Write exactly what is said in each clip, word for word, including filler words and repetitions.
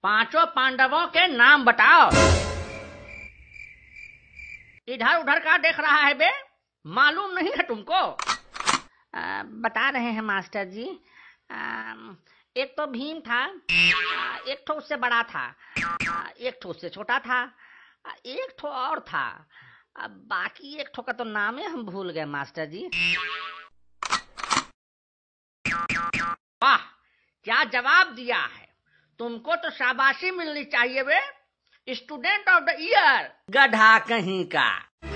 पांचों पांडवों के नाम बताओ। इधर उधर का देख रहा है बे, मालूम नहीं है तुमको? आ, बता रहे हैं मास्टर जी। आ, एक तो भीम था, आ, एक ठो उससे बड़ा था, आ, एक ठो उससे छोटा था, आ, एक ठो और था, आ, बाकी एक ठो का तो नाम ही हम भूल गए मास्टर जी। वाह, क्या जवाब दिया है! तुमको तो शाबाशी मिलनी चाहिए बे, स्टूडेंट ऑफ द ईयर। गधा कहीं का।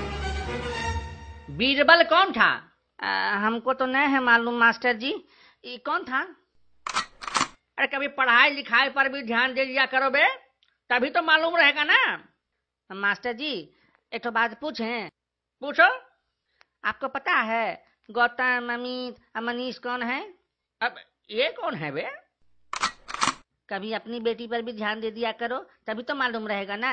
बीरबल कौन था? आ, हमको तो नहीं है मालूम मास्टर जी, ये कौन था? अरे कभी पढ़ाई लिखाई पर भी ध्यान दे दिया करो बे, तभी तो मालूम रहेगा ना। मास्टर जी एक तो बात पूछें? पूछो। आपको पता है गौतम, अमित, मनीष कौन है? अब ये कौन है बे? कभी अपनी बेटी पर भी ध्यान दे दिया करो, तभी तो मालूम रहेगा ना।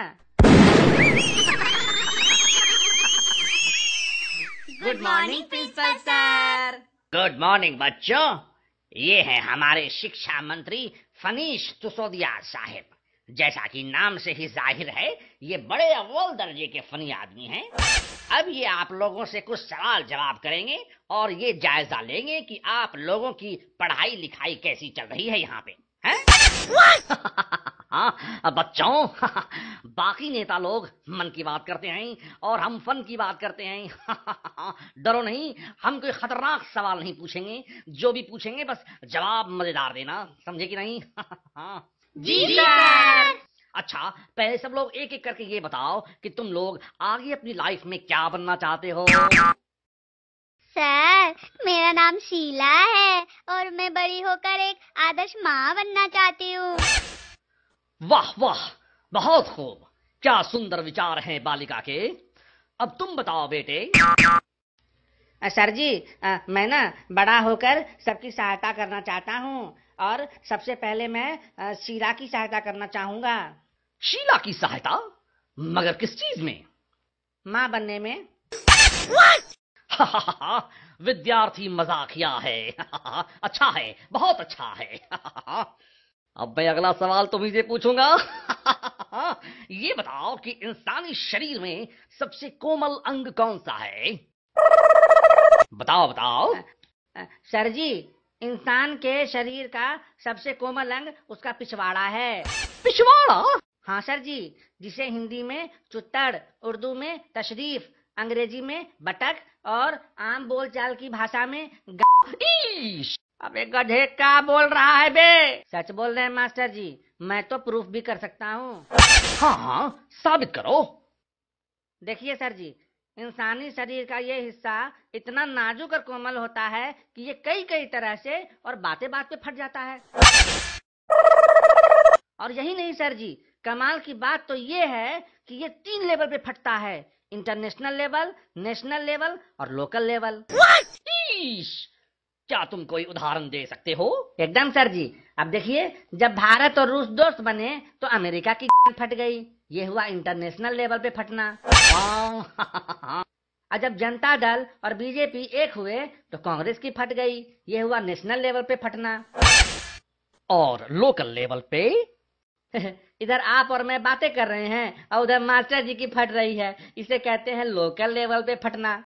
Good morning principal sir. Good morning बच्चों। ये है हमारे शिक्षा मंत्री फनीश तुसोदिया साहिब। जैसा कि नाम से ही जाहिर है, ये बड़े अव्वल दर्जे के फनी आदमी हैं। अब ये आप लोगों से कुछ सवाल जवाब करेंगे और ये जायजा लेंगे कि आप लोगों की पढ़ाई लिखाई कैसी चल रही है यहाँ पे, हैं? हाँ बच्चों, बाकी नेता लोग मन की बात करते हैं और हम फन की बात करते हैं। डरो नहीं, हम कोई खतरनाक सवाल नहीं पूछेंगे, जो भी पूछेंगे बस जवाब मजेदार देना, समझे कि नहीं? जी सर। अच्छा, पहले सब लोग एक एक करके ये बताओ कि तुम लोग आगे अपनी लाइफ में क्या बनना चाहते हो? सर मेरा नाम शीला है और मैं बड़ी होकर एक आदर्श माँ बनना चाहती हूँ। वाह वाह, बहुत खूब, क्या सुंदर विचार हैं बालिका के। अब तुम बताओ बेटे। सर जी, आ, मैं ना बड़ा होकर सबकी सहायता करना चाहता हूँ और सबसे पहले मैं आ, शीला की सहायता करना चाहूंगा। शीला की सहायता? मगर किस चीज में? माँ बनने में। विद्यार्थी मजाकिया है। अच्छा है, बहुत अच्छा है। अब मैं अगला सवाल तुम्ही से पूछूंगा। ये बताओ कि इंसानी शरीर में सबसे कोमल अंग कौन सा है? बताओ बताओ। सर जी, इंसान के शरीर का सबसे कोमल अंग उसका पिछवाड़ा है। पिछवाड़ा? हाँ सर जी, जिसे हिंदी में चुत्तड़, उर्दू में तशरीफ, अंग्रेजी में बटक और आम बोलचाल की भाषा में ग... अबे गधे क्या बोल रहा है बे? सच बोल रहे हैं मास्टर जी, मैं तो प्रूफ भी कर सकता हूँ। हाँ हाँ, साबित करो। देखिए सर जी, इंसानी शरीर का ये हिस्सा इतना नाजुक और कोमल होता है कि ये कई कई तरह से और बातें बात पे फट जाता है। और यही नहीं सर जी, कमाल की बात तो ये है कि ये तीन लेवल पे फटता है, इंटरनेशनल लेवल, नेशनल लेवल और लोकल लेवल। क्या तुम कोई उदाहरण दे सकते हो? एकदम सर जी, अब देखिए, जब भारत और रूस दोस्त बने तो अमेरिका की फट गई, ये हुआ इंटरनेशनल लेवल पे फटना। और जब जनता दल और बीजेपी एक हुए तो कांग्रेस की फट गई, ये हुआ नेशनल लेवल पे फटना। और लोकल लेवल पे इधर आप और मैं बातें कर रहे हैं और उधर मास्टर जी की फट रही है, इसे कहते हैं लोकल लेवल पे फटना।